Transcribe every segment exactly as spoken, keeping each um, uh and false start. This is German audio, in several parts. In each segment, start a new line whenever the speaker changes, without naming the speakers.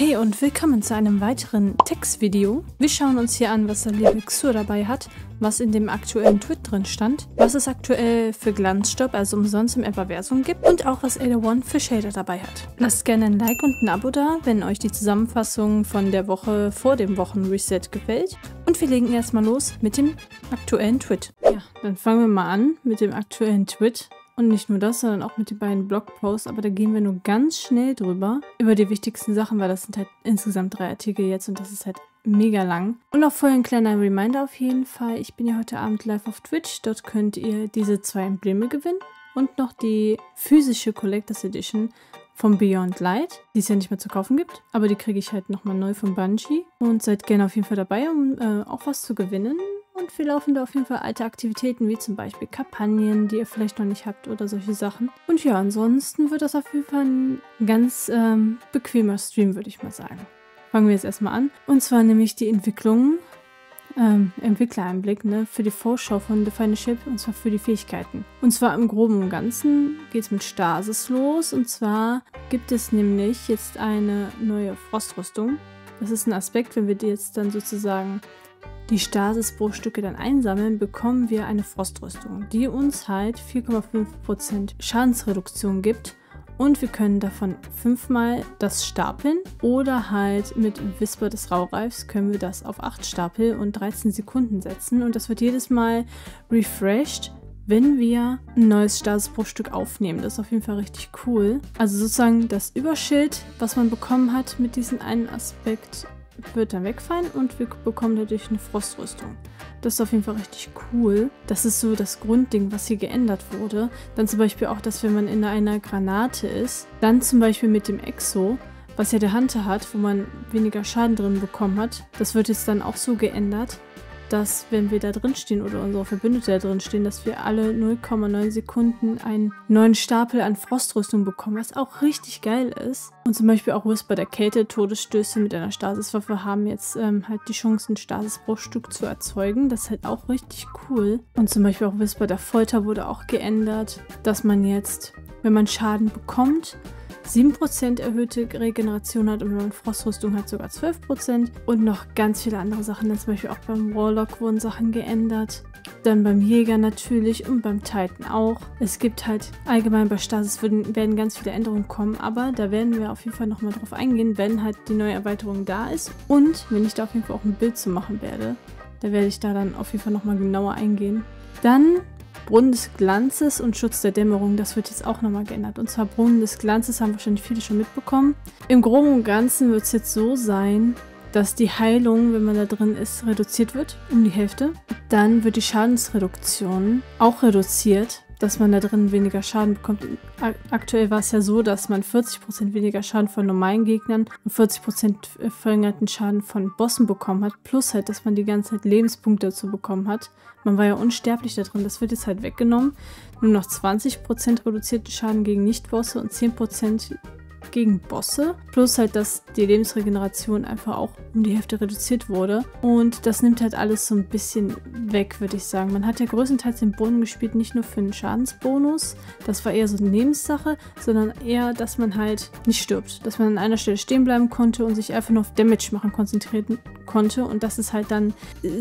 Hey und willkommen zu einem weiteren Textvideo. Wir schauen uns hier an, was der liebe Xur dabei hat, was in dem aktuellen Tweet drin stand, was es aktuell für Glanzstopp, also umsonst im Everversum gibt und auch was Ada One für Shader dabei hat. Lasst gerne ein Like und ein Abo da, wenn euch die Zusammenfassung von der Woche vor dem Wochenreset gefällt. Und wir legen erstmal los mit dem aktuellen Tweet. Ja, dann fangen wir mal an mit dem aktuellen Tweet. Und nicht nur das, sondern auch mit den beiden Blogposts, aber da gehen wir nur ganz schnell drüber, über die wichtigsten Sachen, weil das sind halt insgesamt drei Artikel jetzt und das ist halt mega lang. Und auch vorher ein kleiner Reminder auf jeden Fall, ich bin ja heute Abend live auf Twitch, dort könnt ihr diese zwei Embleme gewinnen und noch die physische Collectors Edition von Beyond Light, die es ja nicht mehr zu kaufen gibt, aber die kriege ich halt nochmal neu von Bungie und seid gerne auf jeden Fall dabei, um äh, auch was zu gewinnen. Und wir laufen da auf jeden Fall alte Aktivitäten, wie zum Beispiel Kampagnen, die ihr vielleicht noch nicht habt oder solche Sachen. Und ja, ansonsten wird das auf jeden Fall ein ganz ähm, bequemer Stream, würde ich mal sagen. Fangen wir jetzt erstmal an. Und zwar nämlich die Entwicklung, ähm, Entwicklereinblick, ne, für die Vorschau von The Final Ship, und zwar für die Fähigkeiten. Und zwar im Groben und Ganzen geht es mit Stasis los. Und zwar gibt es nämlich jetzt eine neue Frostrüstung. Das ist ein Aspekt, wenn wir die jetzt dann sozusagen die Stasis-Bruchstücke dann einsammeln, bekommen wir eine Frostrüstung, die uns halt vier Komma fünf Prozent Schadensreduktion gibt und wir können davon fünfmal das stapeln oder halt mit Whisper des Raureifs können wir das auf acht Stapel und dreizehn Sekunden setzen und das wird jedes Mal refreshed, wenn wir ein neues Stasis-Bruchstück aufnehmen. Das ist auf jeden Fall richtig cool. Also sozusagen das Überschild, was man bekommen hat mit diesem einen Aspekt, wird dann wegfallen und wir bekommen dadurch eine Frostrüstung. Das ist auf jeden Fall richtig cool. Das ist so das Grundding, was hier geändert wurde. Dann zum Beispiel auch, dass wenn man in einer Granate ist, dann zum Beispiel mit dem Exo, was ja der Hunter hat, wo man weniger Schaden drin bekommen hat, das wird jetzt dann auch so geändert, dass wenn wir da drin stehen oder unsere Verbündete da drin stehen, dass wir alle null Komma neun Sekunden einen neuen Stapel an Frostrüstung bekommen, was auch richtig geil ist. Und zum Beispiel auch Whisper der Kälte, Todesstöße mit einer Stasiswaffe haben jetzt ähm, halt die Chance, ein Stasis-Bruchstück zu erzeugen. Das ist halt auch richtig cool. Und zum Beispiel auch Whisper der Folter wurde auch geändert, dass man jetzt, wenn man Schaden bekommt, sieben Prozent erhöhte Regeneration hat und wenn man Frostrüstung hat, sogar zwölf Prozent und noch ganz viele andere Sachen. Dann zum Beispiel auch beim Warlock wurden Sachen geändert. Dann beim Jäger natürlich und beim Titan auch. Es gibt halt allgemein bei Stasis werden, werden ganz viele Änderungen kommen, aber da werden wir auf jeden Fall nochmal drauf eingehen, wenn halt die neue Erweiterung da ist und wenn ich da auf jeden Fall auch ein Bild zu machen werde. Da werde ich da dann auf jeden Fall nochmal genauer eingehen. Dann Brunnen des Glanzes und Schutz der Dämmerung, das wird jetzt auch nochmal geändert. Und zwar Brunnen des Glanzes haben wahrscheinlich viele schon mitbekommen. Im Groben und Ganzen wird es jetzt so sein, dass die Heilung, wenn man da drin ist, reduziert wird, um die Hälfte. Dann wird die Schadensreduktion auch reduziert, dass man da drin weniger Schaden bekommt. Aktuell war es ja so, dass man vierzig Prozent weniger Schaden von normalen Gegnern und vierzig Prozent verringerten Schaden von Bossen bekommen hat. Plus halt, dass man die ganze Zeit Lebenspunkte dazu bekommen hat. Man war ja unsterblich da drin. Das wird jetzt halt weggenommen. Nur noch zwanzig Prozent reduzierte Schaden gegen Nicht-Bosse und zehn Prozent gegen Bosse. Plus halt, dass die Lebensregeneration einfach auch um die Hälfte reduziert wurde. Und das nimmt halt alles so ein bisschen weg, würde ich sagen. Man hat ja größtenteils den Brunnen gespielt, nicht nur für einen Schadensbonus. Das war eher so eine Nebensache, sondern eher, dass man halt nicht stirbt. Dass man an einer Stelle stehen bleiben konnte und sich einfach nur auf Damage machen konzentrieren konnte. Und das ist halt dann,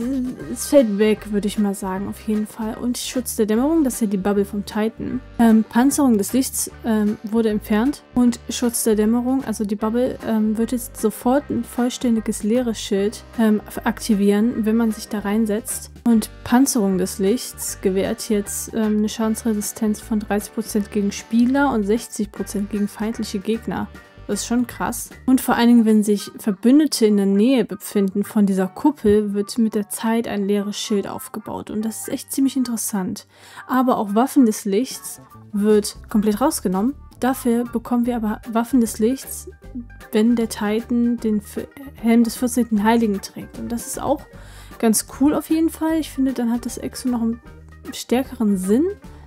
es fällt weg, würde ich mal sagen, auf jeden Fall. Und Schutz der Dämmerung, das ist ja die Bubble vom Titan. Ähm, Panzerung des Lichts ähm, wurde entfernt und Schutz der Dämmerung, also die Bubble, ähm, wird jetzt sofort ein vollständiges leeres Schild ähm, aktivieren, wenn man sich da reinsetzt. Und Panzerung des Lichts gewährt jetzt ähm, eine Schadensresistenz von dreißig Prozent gegen Spieler und sechzig Prozent gegen feindliche Gegner. Das ist schon krass. Und vor allen Dingen, wenn sich Verbündete in der Nähe befinden von dieser Kuppel, wird mit der Zeit ein leeres Schild aufgebaut. Und das ist echt ziemlich interessant. Aber auch Waffen des Lichts wird komplett rausgenommen. Dafür bekommen wir aber Waffen des Lichts, wenn der Titan den Helm des vierzehnten Heiligen trägt. Und das ist auch ganz cool auf jeden Fall. Ich finde, dann hat das Exo noch einen stärkeren Sinn.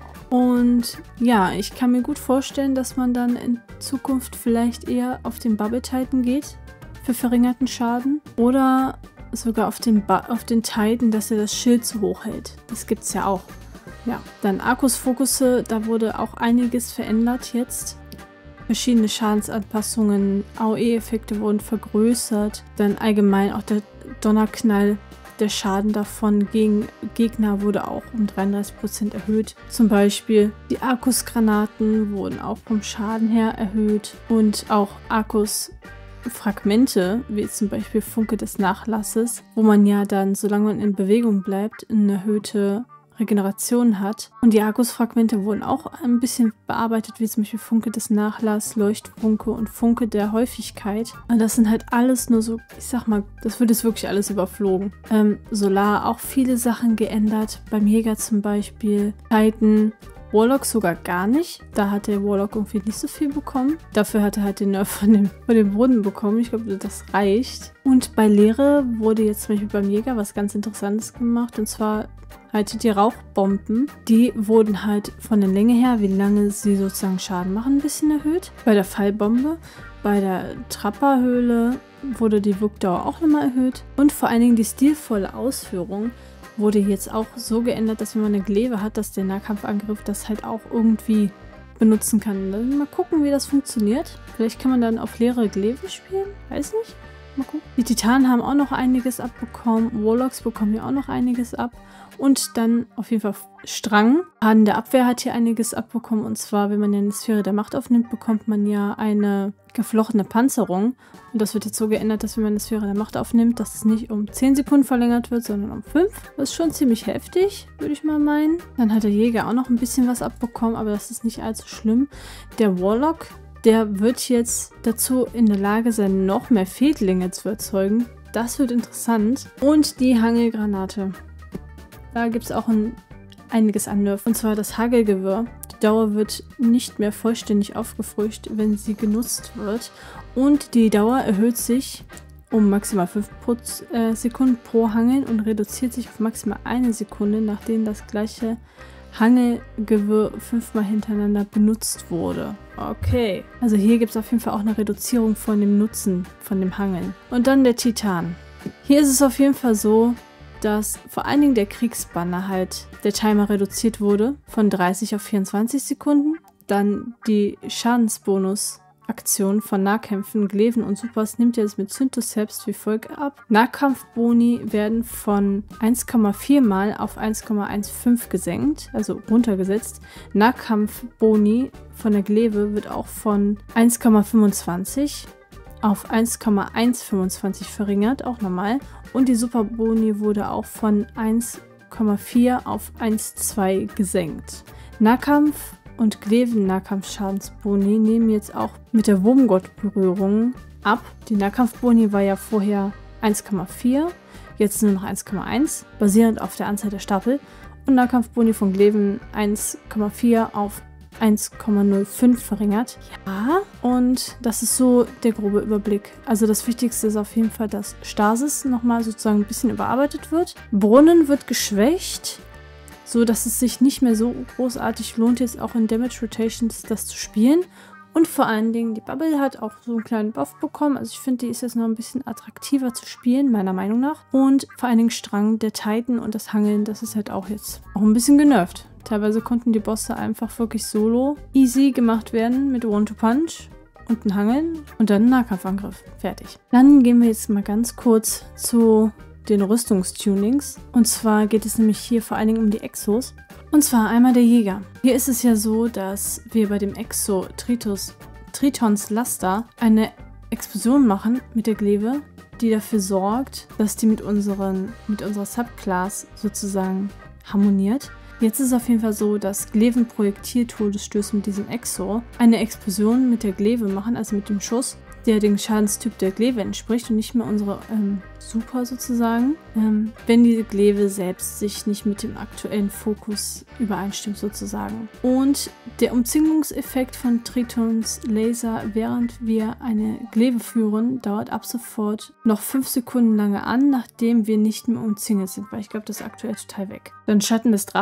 Und ja, ich kann mir gut vorstellen, dass man dann in Zukunft vielleicht eher auf den Bubble Titan geht für verringerten Schaden. Oder sogar auf den, ba auf den Titan, dass er das Schild so hoch hält. Das gibt es ja auch. Ja, dann Arcus Fokusse, da wurde auch einiges verändert jetzt. verschiedene Schadensanpassungen, A O E-Effekte wurden vergrößert, dann allgemein auch der Donnerknall, der Schaden davon gegen Gegner wurde auch um dreiunddreißig Prozent erhöht. Zum Beispiel die Arkusgranaten wurden auch vom Schaden her erhöht und auch Arkus-Fragmente, wie zum Beispiel Funke des Nachlasses, wo man ja dann, solange man in Bewegung bleibt, eine erhöhte Regeneration hat. Und die Argus-Fragmente wurden auch ein bisschen bearbeitet, wie zum Beispiel Funke des Nachlasses, Leuchtfunke und Funke der Häufigkeit. Und das sind halt alles nur so, ich sag mal, das wird jetzt wirklich alles überflogen. Ähm, Solar auch viele Sachen geändert. Beim Jäger zum Beispiel. Titan, Warlock sogar gar nicht. Da hat der Warlock irgendwie nicht so viel bekommen. Dafür hat er halt den Nerf von dem, von dem Boden bekommen. Ich glaube, das reicht. Und bei Leere wurde jetzt zum Beispiel beim Jäger was ganz Interessantes gemacht. Und zwar halt die Rauchbomben. Die wurden halt von der Länge her, wie lange sie sozusagen Schaden machen, ein bisschen erhöht. Bei der Fallbombe, bei der Trapperhöhle wurde die Wirkdauer auch nochmal erhöht. Und vor allen Dingen die stilvolle Ausführung wurde jetzt auch so geändert, dass wenn man eine Glaive hat, dass der Nahkampfangriff das halt auch irgendwie benutzen kann. Dann mal gucken, wie das funktioniert. Vielleicht kann man dann auf leere Glaive spielen. Weiß nicht. Mal gucken. Die Titanen haben auch noch einiges abbekommen. Warlocks bekommen hier auch noch einiges ab. Und dann auf jeden Fall Strang. Schaden der Abwehr hat hier einiges abbekommen. Und zwar, wenn man ja eine Sphäre der Macht aufnimmt, bekommt man ja eine geflochtene Panzerung. Und das wird jetzt so geändert, dass wenn man eine Sphäre der Macht aufnimmt, dass es nicht um zehn Sekunden verlängert wird, sondern um fünf. Das ist schon ziemlich heftig, würde ich mal meinen. Dann hat der Jäger auch noch ein bisschen was abbekommen, aber das ist nicht allzu schlimm. Der Warlock, der wird jetzt dazu in der Lage sein, noch mehr Fädlinge zu erzeugen. Das wird interessant. Und die Hagelgranate. Da gibt es auch ein, einiges an Nerf. Und zwar das Hagelgewirr. Die Dauer wird nicht mehr vollständig aufgefrischt, wenn sie genutzt wird. Und die Dauer erhöht sich um maximal fünf Sekunden pro Hangeln und reduziert sich auf maximal eine Sekunde, nachdem das gleiche Hangelgewirr fünfmal hintereinander benutzt wurde. Okay. Also hier gibt es auf jeden Fall auch eine Reduzierung von dem Nutzen von dem Hangeln. Und dann der Titan. Hier ist es auf jeden Fall so, dass vor allen Dingen der Kriegsbanner halt der Timer reduziert wurde von dreißig auf vierundzwanzig Sekunden. Dann die Schadensbonus-Aktion von Nahkämpfen, Glaiven und Supers nimmt jetzt mit Synthos selbst wie folgt ab. Nahkampfboni werden von eins Komma vier mal auf eins Komma fünfzehn gesenkt, also runtergesetzt. Nahkampfboni von der Glaive wird auch von eins Komma fünfundzwanzig auf eins Komma hundertfünfundzwanzig verringert, auch normal. Und die Superboni wurde auch von eins Komma vier auf eins Komma zwei gesenkt. Nahkampf und Glaiven-Nahkampfschadensboni nehmen jetzt auch mit der Wurmgott-Berührung ab. Die Nahkampfboni war ja vorher eins Komma vier, jetzt nur noch eins Komma eins, basierend auf der Anzahl der Stapel. Und Nahkampfboni von Glaiven eins Komma vier auf eins Komma null fünf verringert. Ja, und das ist so der grobe Überblick. Also das Wichtigste ist auf jeden Fall, dass Stasis nochmal sozusagen ein bisschen überarbeitet wird. Brunnen wird geschwächt, so dass es sich nicht mehr so großartig lohnt, jetzt auch in Damage Rotations das zu spielen. Und vor allen Dingen, die Bubble hat auch so einen kleinen Buff bekommen. Also ich finde, die ist jetzt noch ein bisschen attraktiver zu spielen, meiner Meinung nach. Und vor allen Dingen Strang, der Titan und das Hangeln, das ist halt auch jetzt auch ein bisschen genervt. Teilweise konnten die Bosse einfach wirklich solo easy gemacht werden mit One-to-Punch und ein Hangeln und dann ein Nahkampfangriff. Fertig. Dann gehen wir jetzt mal ganz kurz zu den Rüstungstunings. Und zwar geht es nämlich hier vor allen Dingen um die Exos. Und zwar einmal der Jäger. Hier ist es ja so, dass wir bei dem Exo Tritos, Tritons Laster eine Explosion machen mit der Glaive, die dafür sorgt, dass die mit, unseren, mit unserer Subclass sozusagen harmoniert. Jetzt ist es auf jeden Fall so, dass Glaiven-Projektil-Todesstöße mit diesem Exo eine Explosion mit der Glaive machen, also mit dem Schuss, der dem Schadenstyp der Glaive entspricht und nicht mehr unsere ähm, Super sozusagen, ähm, wenn die Glaive selbst sich nicht mit dem aktuellen Fokus übereinstimmt sozusagen. Und der Umzingelungseffekt von Tritons Laser, während wir eine Glaive führen, dauert ab sofort noch fünf Sekunden lange an, nachdem wir nicht mehr umzingelt sind, weil ich glaube, das ist aktuell total weg. Dann Schatten des Drachen.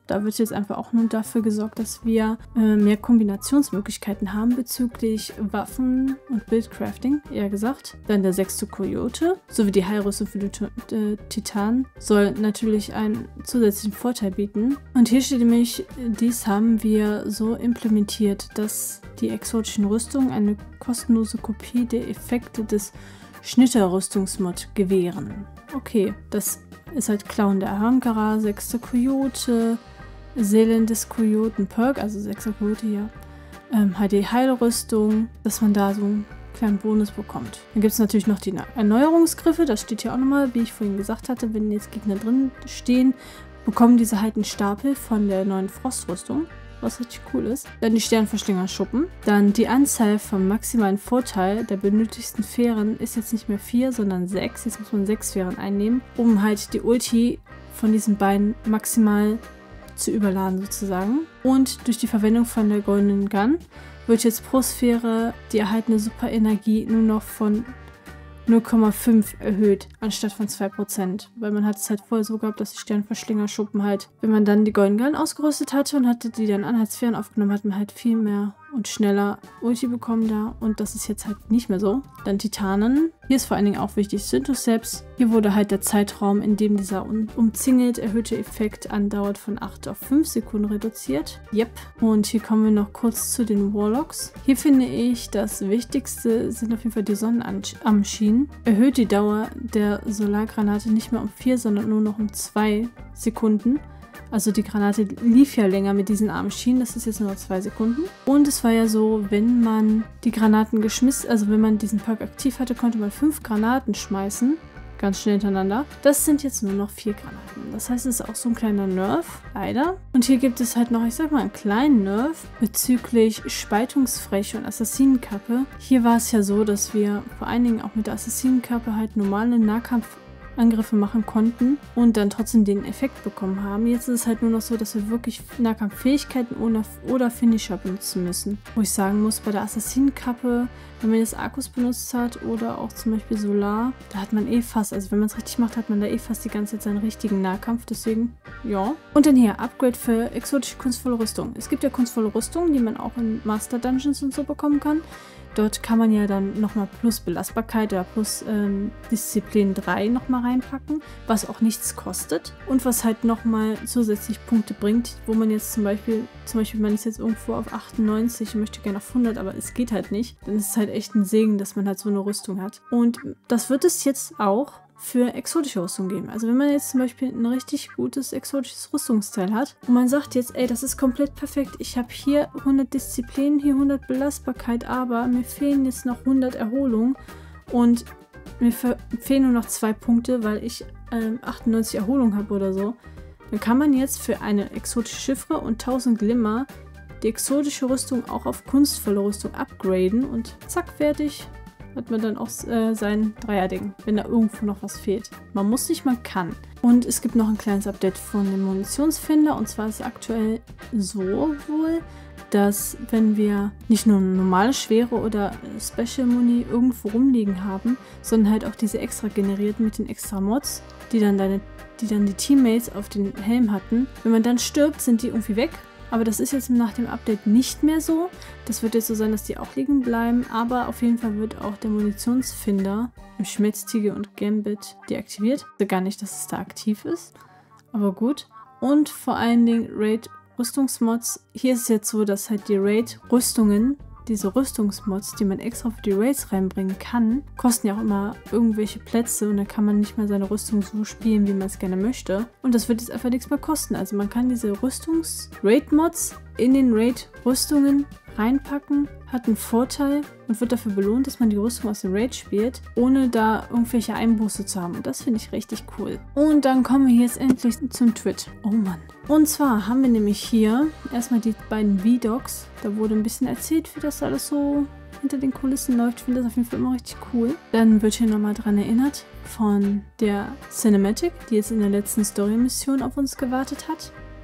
Da wird jetzt einfach auch nur dafür gesorgt, dass wir äh, mehr Kombinationsmöglichkeiten haben bezüglich Waffen und Buildcrafting, eher gesagt. Dann der sechste Coyote sowie die Heilrüstung für die äh, Titanen soll natürlich einen zusätzlichen Vorteil bieten. Und hier steht nämlich, dies haben wir so implementiert, dass die exotischen Rüstungen eine kostenlose Kopie der Effekte des Schnitter-Rüstungsmod gewähren. Okay, das ist halt Clown der Ahamkara, sechster Coyote, Seelen des Kojoten Perk, also sechster Coyote hier, ähm, H D Heilrüstung, dass man da so einen kleinen Bonus bekommt. Dann gibt es natürlich noch die Erneuerungsgriffe, das steht hier auch nochmal, wie ich vorhin gesagt hatte, wenn jetzt Gegner drin stehen, bekommen diese halt einen Stapel von der neuen Frostrüstung, was richtig cool ist. Dann die Sternverschlingerschuppen. Dann die Anzahl vom maximalen Vorteil der benötigten Sphären ist jetzt nicht mehr vier, sondern sechs. Jetzt muss man sechs Sphären einnehmen, um halt die Ulti von diesen beiden maximal zu überladen sozusagen. Und durch die Verwendung von der Golden Gun wird jetzt pro Sphäre die erhaltene Superenergie nur noch von null Komma fünf erhöht, anstatt von zwei Prozent. Weil man hat es halt vorher so gehabt, dass die Sternverschlingerschuppen halt, wenn man dann die Golden Gun ausgerüstet hatte und hatte die dann an als Sphären aufgenommen, hat man halt viel mehr und schneller Ulti bekommen da. Und das ist jetzt halt nicht mehr so. Dann Titanen. Hier ist vor allen Dingen auch wichtig Synthoceps. Hier wurde halt der Zeitraum, in dem dieser um umzingelt erhöhte Effekt andauert, von acht auf fünf Sekunden reduziert. Yep. Und hier kommen wir noch kurz zu den Warlocks. Hier finde ich, das Wichtigste sind auf jeden Fall die Sonnenarmschienen. Erhöht die Dauer der Solargranate nicht mehr um vier, sondern nur noch um zwei Sekunden. Also die Granate lief ja länger mit diesen Armschienen, das ist jetzt nur noch zwei Sekunden. Und es war ja so, wenn man die Granaten geschmissen, also wenn man diesen Perk aktiv hatte, konnte man fünf Granaten schmeißen, ganz schnell hintereinander. Das sind jetzt nur noch vier Granaten. Das heißt, es ist auch so ein kleiner Nerf, leider. Und hier gibt es halt noch, ich sag mal, einen kleinen Nerv bezüglich Spaltungsfreche und Assassinenkappe. Hier war es ja so, dass wir vor allen Dingen auch mit der Assassinenkappe halt normale Nahkampf Angriffe machen konnten und dann trotzdem den Effekt bekommen haben. Jetzt ist es halt nur noch so, dass wir wirklich Nahkampffähigkeiten oder, oder Finisher benutzen müssen. Wo ich sagen muss, bei der Assassinenkappe, wenn man jetzt Arcus benutzt hat oder auch zum Beispiel Solar, da hat man eh fast, also wenn man es richtig macht, hat man da eh fast die ganze Zeit seinen richtigen Nahkampf, deswegen, ja. Und dann hier, Upgrade für exotische kunstvolle Rüstung. Es gibt ja kunstvolle Rüstungen, die man auch in Master Dungeons und so bekommen kann. Dort kann man ja dann nochmal plus Belastbarkeit oder plus ähm, Disziplin drei nochmal reinpacken, was auch nichts kostet und was halt nochmal zusätzlich Punkte bringt, wo man jetzt zum Beispiel, zum Beispiel man ist jetzt irgendwo auf achtundneunzig und möchte gerne auf hundert, aber es geht halt nicht. Dann ist es halt echt ein Segen, dass man halt so eine Rüstung hat. Und das wird es jetzt auch für exotische Rüstung geben. Also wenn man jetzt zum Beispiel ein richtig gutes exotisches Rüstungsteil hat und man sagt jetzt, ey, das ist komplett perfekt, ich habe hier hundert Disziplin, hier hundert Belastbarkeit, aber mir fehlen jetzt noch hundert Erholung und mir fehlen nur noch zwei Punkte, weil ich ähm, achtundneunzig Erholung habe oder so, dann kann man jetzt für eine exotische Chiffre und tausend Glimmer die exotische Rüstung auch auf kunstvolle Rüstung upgraden und zack, fertig. Hat man dann auch äh, sein Dreierding, wenn da irgendwo noch was fehlt. Man muss nicht, man kann. Und es gibt noch ein kleines Update von dem Munitionsfinder. Und zwar ist es aktuell so wohl, dass wenn wir nicht nur eine normale, schwere oder Special Muni irgendwo rumliegen haben, sondern halt auch diese extra generierten mit den extra Mods, die dann, deine, die dann die Teammates auf den Helm hatten. Wenn man dann stirbt, sind die irgendwie weg. Aber das ist jetzt nach dem Update nicht mehr so. Das wird jetzt so sein, dass die auch liegen bleiben. Aber auf jeden Fall wird auch der Munitionsfinder im Schmelztiegel und Gambit deaktiviert. Also gar nicht, dass es da aktiv ist. Aber gut. Und vor allen Dingen Raid-Rüstungsmods. Hier ist es jetzt so, dass halt die Raid-Rüstungen, diese Rüstungsmods, die man extra für die Raids reinbringen kann, kosten ja auch immer irgendwelche Plätze und dann kann man nicht mehr seine Rüstung so spielen, wie man es gerne möchte. Und das wird jetzt einfach nichts mehr kosten. Also man kann diese Rüstungs-Raid-Mods in den Raid-Rüstungen reinpacken, hat einen Vorteil und wird dafür belohnt, dass man die Rüstung aus dem Raid spielt, ohne da irgendwelche Einbuße zu haben. Und das finde ich richtig cool. Und dann kommen wir jetzt endlich zum Twit. Oh Mann. Und zwar haben wir nämlich hier erstmal die beiden V-Docs. Da wurde ein bisschen erzählt, wie das alles so hinter den Kulissen läuft. Ich finde das auf jeden Fall immer richtig cool. Dann wird hier nochmal dran erinnert von der Cinematic, die jetzt in der letzten Story-Mission auf uns gewartet hat.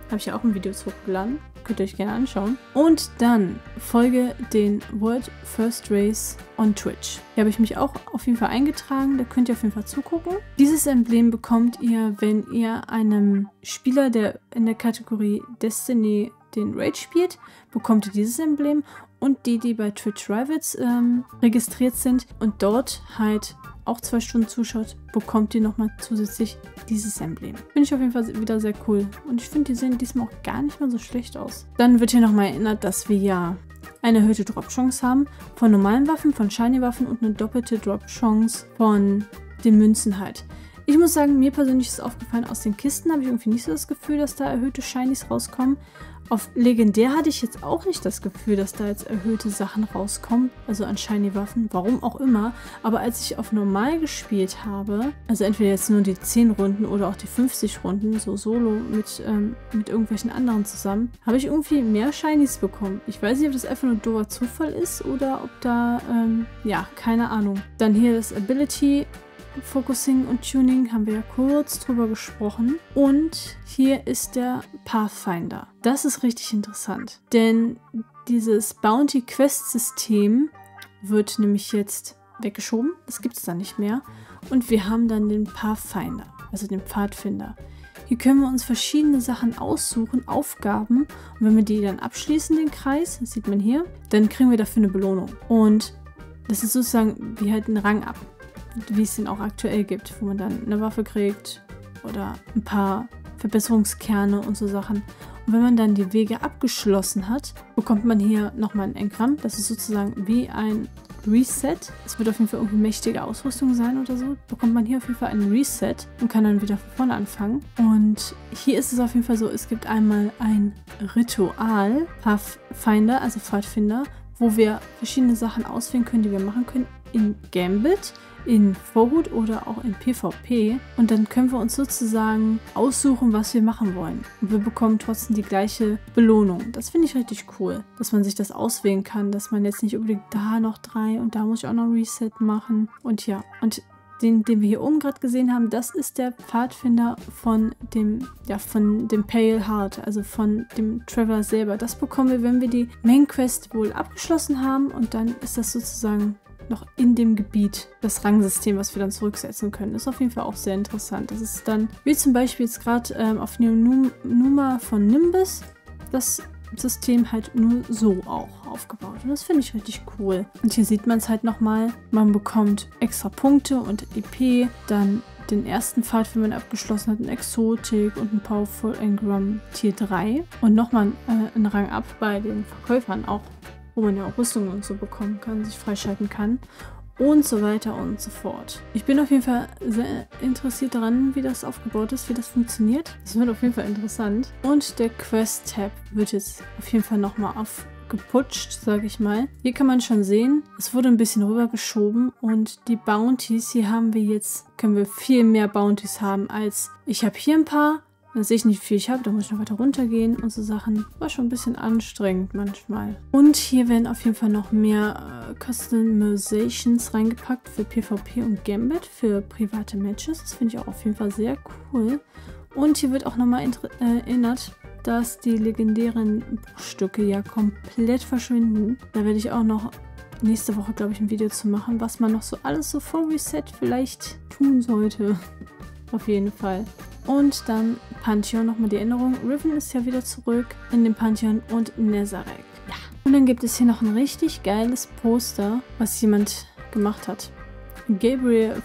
Habe ich ja auch ein Video zu hochgeladen. Könnt ihr euch gerne anschauen. Und dann folge den World First Race on Twitch. Hier habe ich mich auch auf jeden Fall eingetragen. Da könnt ihr auf jeden Fall zugucken. Dieses Emblem bekommt ihr, wenn ihr einem Spieler, der in der Kategorie Destiny den Raid spielt, bekommt ihr dieses Emblem. Und die, die bei Twitch Rivals ähm, registriert sind und dort halt auch zwei Stunden zuschaut, bekommt ihr nochmal zusätzlich dieses Emblem. Finde ich auf jeden Fall wieder sehr cool. Und ich finde, die sehen diesmal auch gar nicht mehr so schlecht aus. Dann wird hier nochmal erinnert, dass wir ja eine erhöhte Drop-Chance haben von normalen Waffen, von Shiny-Waffen und eine doppelte Drop-Chance von den Münzen halt. Ich muss sagen, mir persönlich ist aufgefallen, aus den Kisten habe ich irgendwie nicht so das Gefühl, dass da erhöhte Shinies rauskommen. Auf Legendär hatte ich jetzt auch nicht das Gefühl, dass da jetzt erhöhte Sachen rauskommen, also an Shiny-Waffen, warum auch immer. Aber als ich auf Normal gespielt habe, also entweder jetzt nur die zehn Runden oder auch die fünfzig Runden, so solo mit, ähm, mit irgendwelchen anderen zusammen, habe ich irgendwie mehr Shinies bekommen. Ich weiß nicht, ob das einfach nur dober Zufall ist oder ob da, ähm, ja, keine Ahnung. Dann hier das Ability Focusing und Tuning haben wir ja kurz drüber gesprochen. Und hier ist der Pathfinder. Das ist richtig interessant, denn dieses Bounty Quest System wird nämlich jetzt weggeschoben. Das gibt es dann nicht mehr. Und wir haben dann den Pathfinder, also den Pfadfinder. Hier können wir uns verschiedene Sachen aussuchen, Aufgaben. Und wenn wir die dann abschließen, den Kreis, das sieht man hier, dann kriegen wir dafür eine Belohnung. Und das ist sozusagen wie halt ein Rang ab, wie es den auch aktuell gibt, wo man dann eine Waffe kriegt oder ein paar Verbesserungskerne und so Sachen. Und wenn man dann die Wege abgeschlossen hat, bekommt man hier nochmal ein Engramm. Das ist sozusagen wie ein Reset. Es wird auf jeden Fall irgendwie mächtige Ausrüstung sein oder so. Bekommt man hier auf jeden Fall ein Reset und kann dann wieder von vorne anfangen. Und hier ist es auf jeden Fall so, es gibt einmal ein Ritual, Pathfinder, also Pfadfinder, wo wir verschiedene Sachen auswählen können, die wir machen können in Gambit, in Vorhut oder auch in PvP. Und dann können wir uns sozusagen aussuchen, was wir machen wollen. Und wir bekommen trotzdem die gleiche Belohnung. Das finde ich richtig cool, dass man sich das auswählen kann, dass man jetzt nicht unbedingt da noch drei und da muss ich auch noch ein Reset machen. Und ja, und den, den wir hier oben gerade gesehen haben, das ist der Pfadfinder von dem, ja, von dem Pale Heart, also von dem Traveler selber. Das bekommen wir, wenn wir die Main Quest wohl abgeschlossen haben, und dann ist das sozusagen noch in dem Gebiet das Rangsystem, was wir dann zurücksetzen können. Ist auf jeden Fall auch sehr interessant. Das ist dann, wie zum Beispiel jetzt gerade ähm, auf Numa von Nimbus, das System halt nur so auch aufgebaut. Und das finde ich richtig cool. Und hier sieht man es halt nochmal. Man bekommt extra Punkte und E P, dann den ersten Pfad, wenn man abgeschlossen hat, ein Exotik und ein Powerful Engram Tier drei. Und nochmal äh, einen Rang ab bei den Verkäufern auch, wo man ja auch Rüstungen und so bekommen kann, sich freischalten kann und so weiter und so fort. Ich bin auf jeden Fall sehr interessiert daran, wie das aufgebaut ist, wie das funktioniert. Das wird auf jeden Fall interessant. Und der Quest-Tab wird jetzt auf jeden Fall nochmal aufgeputscht, sage ich mal. Hier kann man schon sehen, es wurde ein bisschen rübergeschoben und die Bounties, hier haben wir jetzt, können wir viel mehr Bounties haben als, ich habe hier ein paar, dann sehe ich nicht, wie viel ich habe, da muss ich noch weiter runtergehen und so Sachen. War schon ein bisschen anstrengend manchmal. Und hier werden auf jeden Fall noch mehr äh, Customizations reingepackt für PvP und Gambit, für private Matches. Das finde ich auch auf jeden Fall sehr cool. Und hier wird auch nochmal äh, erinnert, dass die legendären Buchstücke ja komplett verschwinden. Da werde ich auch noch nächste Woche, glaube ich, ein Video zu machen, was man noch so alles so vor Reset vielleicht tun sollte. Auf jeden Fall. Und dann Pantheon, nochmal die Erinnerung. Riven ist ja wieder zurück in dem Pantheon und Nezarec. Ja. Und dann gibt es hier noch ein richtig geiles Poster, was jemand gemacht hat. Gabriel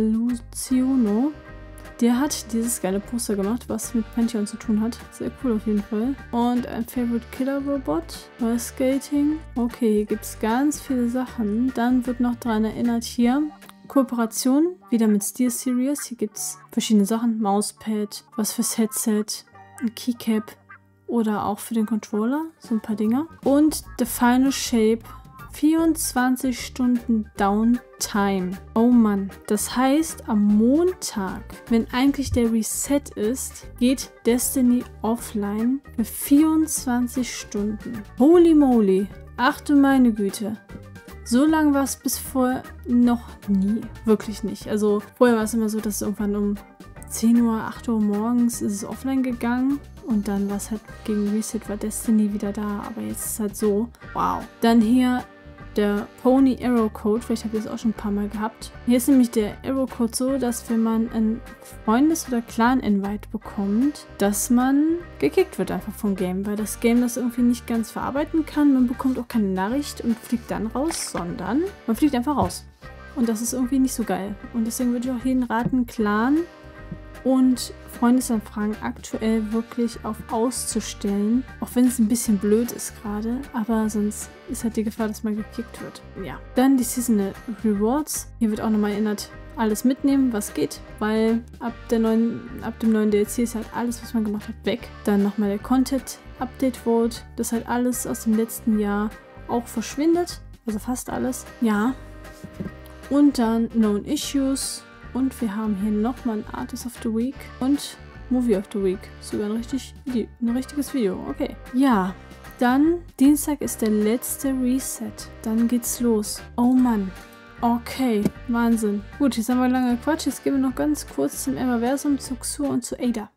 Faluciono. Der hat dieses geile Poster gemacht, was mit Pantheon zu tun hat. Sehr cool auf jeden Fall. Und ein Favorite Killer Robot. Ice Skating. Okay, hier gibt es ganz viele Sachen. Dann wird noch daran erinnert hier. Kooperation, wieder mit SteelSeries. Hier gibt es verschiedene Sachen. Mauspad, was fürs Headset, ein Keycap oder auch für den Controller. So ein paar Dinger. Und The Final Shape. vierundzwanzig Stunden Downtime. Oh Mann. Das heißt, am Montag, wenn eigentlich der Reset ist, geht Destiny offline für vierundzwanzig Stunden. Holy moly. Ach du meine Güte. So lange war es bis vorher noch nie. Wirklich nicht. Also vorher war es immer so, dass irgendwann um zehn Uhr, acht Uhr morgens ist es offline gegangen. Und dann war es halt gegen Reset, war Destiny wieder da. Aber jetzt ist es halt so. Wow. Dann hier der Pony Arrow Code. Vielleicht habt ihr das auch schon ein paar Mal gehabt. Hier ist nämlich der Arrow Code so, dass wenn man einen Freundes- oder Clan-Invite bekommt, dass man gekickt wird einfach vom Game. Weil das Game das irgendwie nicht ganz verarbeiten kann. Man bekommt auch keine Nachricht und fliegt dann raus, sondern man fliegt einfach raus. Und das ist irgendwie nicht so geil. Und deswegen würde ich auch jeden raten, Clan und Freundesanfragen aktuell wirklich auf auszustellen. Auch wenn es ein bisschen blöd ist gerade. Aber sonst ist halt die Gefahr, dass man gekickt wird. Ja. Dann die Seasonal Rewards. Hier wird auch nochmal erinnert, alles mitnehmen, was geht. Weil ab, der neuen, ab dem neuen D L C ist halt alles, was man gemacht hat, weg. Dann nochmal der Content Update Vote. Das halt alles aus dem letzten Jahr auch verschwindet. Also fast alles. Ja. Und dann Known Issues. Und wir haben hier nochmal ein Artist of the Week und Movie of the Week. Sogar ein, richtig, ein richtiges Video. Okay. Ja, dann Dienstag ist der letzte Reset. Dann geht's los. Oh Mann. Okay, Wahnsinn. Gut, jetzt haben wir lange Quatsch. Jetzt gehen wir noch ganz kurz zum Everversum, zu Xur und zu Ada.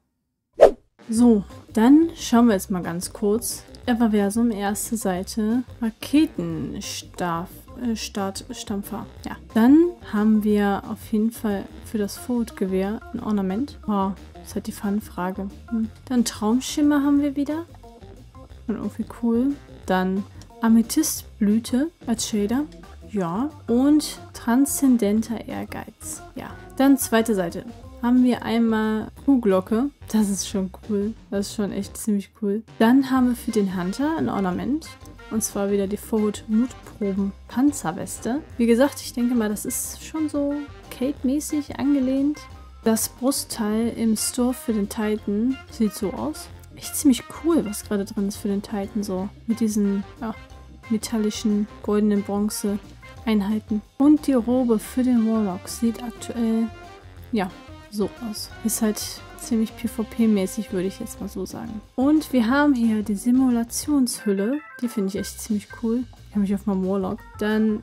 So, dann schauen wir jetzt mal ganz kurz. Everversum, erste Seite. Raketenstab. Startstampfer. Ja. Dann haben wir auf jeden Fall für das Forward-Gewehr ein Ornament. Oh, das ist halt die Fun-Frage. Hm. Dann Traumschimmer haben wir wieder. Und irgendwie cool. Dann Amethystblüte als Shader. Ja. Und Transzendenter Ehrgeiz. Ja. Dann zweite Seite. Haben wir einmal Kuhglocke. Das ist schon cool. Das ist schon echt ziemlich cool. Dann haben wir für den Hunter ein Ornament. Und zwar wieder die Forward Mutproben Panzerweste. Wie gesagt, ich denke mal, das ist schon so Kate-mäßig angelehnt. Das Brustteil im Store für den Titan sieht so aus. Echt ziemlich cool, was gerade drin ist für den Titan so. Mit diesen ja, metallischen, goldenen Bronze-Einheiten. Und die Robe für den Warlock sieht aktuell, ja, so aus. Ist halt ziemlich PvP-mäßig, würde ich jetzt mal so sagen. Und wir haben hier die Simulationshülle. Die finde ich echt ziemlich cool. Ich habe mich auf meinem Warlock. Dann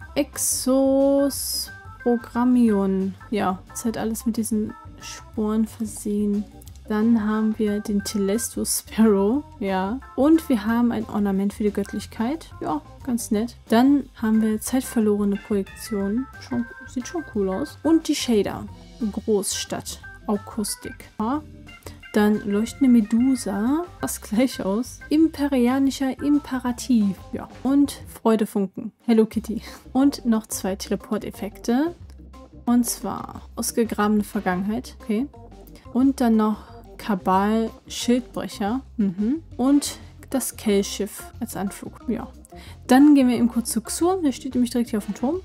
Exos Programmion. Ja, ist halt alles mit diesen Sporen versehen. Dann haben wir den Telesto Sparrow. Ja. Und wir haben ein Ornament für die Göttlichkeit. Ja, ganz nett. Dann haben wir zeitverlorene Projektionen. Schon, sieht schon cool aus. Und die Shader. Großstadt. Akustik. Ja. Dann leuchtende Medusa. Das gleich aus. Imperianischer Imperativ. Ja. Und Freudefunken. Hello Kitty. Und noch zwei Teleport-Effekte. Und zwar ausgegrabene Vergangenheit. Okay. Und dann noch Kabal Schildbrecher. Mhm. Und das Kell-Schiff als Anflug. Ja. Dann gehen wir eben kurz zu Xur. Der steht nämlich direkt hier auf dem Turm.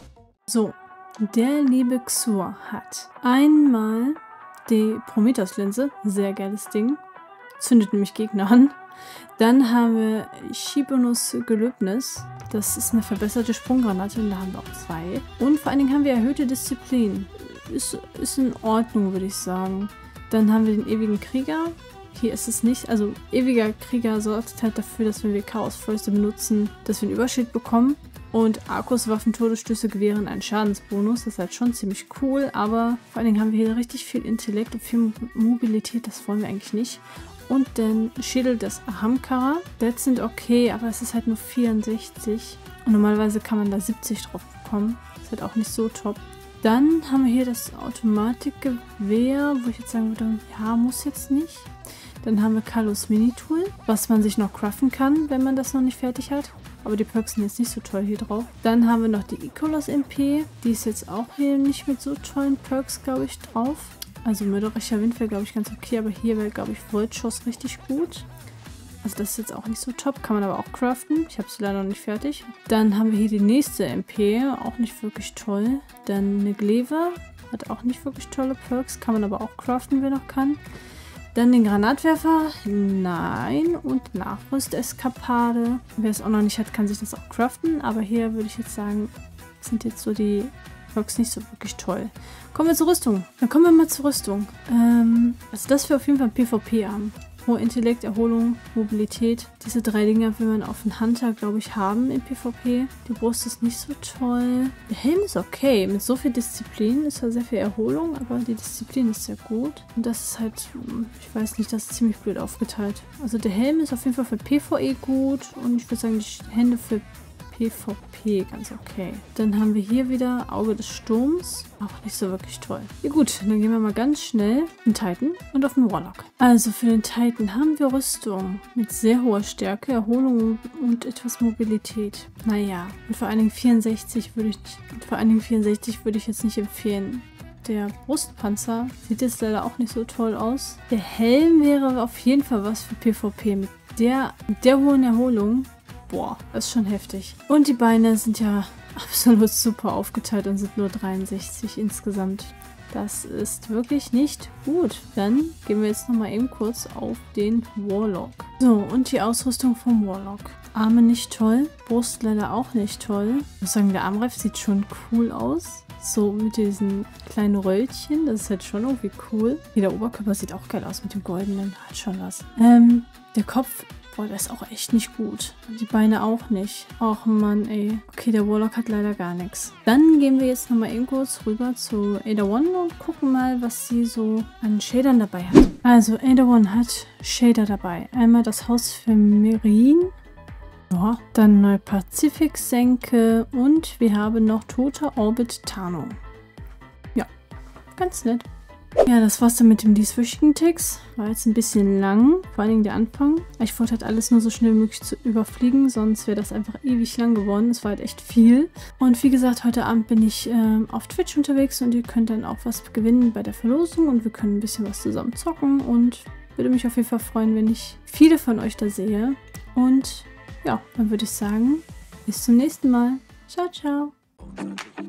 So. Der liebe Xur hat einmal die Prometheus-Linse. Sehr geiles Ding. Zündet nämlich Gegner an. Dann haben wir Shibonus Gelöbnis. Das ist eine verbesserte Sprunggranate. Und da haben wir auch zwei. Und vor allen Dingen haben wir erhöhte Disziplin. Ist, ist in Ordnung, würde ich sagen. Dann haben wir den ewigen Krieger. Hier ist es nicht. Also ewiger Krieger sorgt halt dafür, dass wenn wir Chaosfäuste benutzen, dass wir ein Überschild bekommen. Und Arcus Waffen Todesstöße gewähren einen Schadensbonus. Das ist halt schon ziemlich cool. Aber vor allen Dingen haben wir hier richtig viel Intellekt und viel Mobilität. Das wollen wir eigentlich nicht. Und den Schädel des Ahamkara. Das sind okay, aber es ist halt nur vierundsechzig. Und normalerweise kann man da siebzig drauf bekommen. Ist halt auch nicht so top. Dann haben wir hier das Automatikgewehr, wo ich jetzt sagen würde, ja, muss jetzt nicht. Dann haben wir Kalos Mini-Tool, was man sich noch craften kann, wenn man das noch nicht fertig hat. Aber die Perks sind jetzt nicht so toll hier drauf. Dann haben wir noch die Icolos M P. Die ist jetzt auch hier nicht mit so tollen Perks, glaube ich, drauf. Also mörderischer Wind wäre, glaube ich, ganz okay. Aber hier wäre, glaube ich, Voltschuss richtig gut. Also das ist jetzt auch nicht so top. Kann man aber auch craften. Ich habe sie leider noch nicht fertig. Dann haben wir hier die nächste M P. Auch nicht wirklich toll. Dann eine Glaive. Hat auch nicht wirklich tolle Perks. Kann man aber auch craften, wer noch kann. Dann den Granatwerfer. Nein. Und Nachrüsteskapade. Wer es auch noch nicht hat, kann sich das auch craften. Aber hier würde ich jetzt sagen, sind jetzt so die Perks nicht so wirklich toll. Kommen wir zur Rüstung. Dann kommen wir mal zur Rüstung. Ähm, also das wir auf jeden Fall PvP haben. Hohe Intellekt, Erholung, Mobilität. Diese drei Dinger will man auf den Hunter, glaube ich, haben im PvP. Die Brust ist nicht so toll. Der Helm ist okay. Mit so viel Disziplin ist ja sehr viel Erholung, aber die Disziplin ist sehr gut. Und das ist halt, ich weiß nicht, das ist ziemlich blöd aufgeteilt. Also der Helm ist auf jeden Fall für PvE gut und ich würde sagen, die Hände für PvP ganz okay. Dann haben wir hier wieder Auge des Sturms. Auch nicht so wirklich toll. Ja gut, dann gehen wir mal ganz schnell in Titan und auf den Warlock. Also für den Titan haben wir Rüstung mit sehr hoher Stärke, Erholung und etwas Mobilität. Naja, und vor allen Dingen vierundsechzig würde ich nicht, vor allen Dingen vierundsechzig würde ich jetzt nicht empfehlen. Der Brustpanzer sieht jetzt leider auch nicht so toll aus. Der Helm wäre auf jeden Fall was für PvP. Mit der, mit der hohen Erholung. Boah, das ist schon heftig. Und die Beine sind ja absolut super aufgeteilt und sind nur dreiundsechzig insgesamt. Das ist wirklich nicht gut. Dann gehen wir jetzt nochmal eben kurz auf den Warlock. So, und die Ausrüstung vom Warlock. Arme nicht toll, Brust leider auch nicht toll. Ich muss sagen, der Armreif sieht schon cool aus. So mit diesen kleinen Röllchen, das ist halt schon irgendwie cool. Hier, der Oberkörper sieht auch geil aus mit dem goldenen, hat schon was. Ähm, der Kopf... Boah, der ist auch echt nicht gut. Und die Beine auch nicht. Och Mann, ey. Okay, der Warlock hat leider gar nichts. Dann gehen wir jetzt nochmal eben kurz rüber zu Ada One und gucken mal, was sie so an Shadern dabei hat. Also, Ada One hat Shader dabei. Einmal das Haus für Merin. Ja. Dann neue Pazifik-Senke. Und wir haben noch Toter Orbit Tarnung. Ja, ganz nett. Ja, das war's dann mit dem dieswöchigen Text. War jetzt ein bisschen lang, vor allen Dingen der Anfang. Ich wollte halt alles nur so schnell wie möglich zu überfliegen, sonst wäre das einfach ewig lang geworden. Es war halt echt viel. Und wie gesagt, heute Abend bin ich äh, auf Twitch unterwegs und ihr könnt dann auch was gewinnen bei der Verlosung und wir können ein bisschen was zusammen zocken und würde mich auf jeden Fall freuen, wenn ich viele von euch da sehe. Und ja, dann würde ich sagen, bis zum nächsten Mal. Ciao, ciao.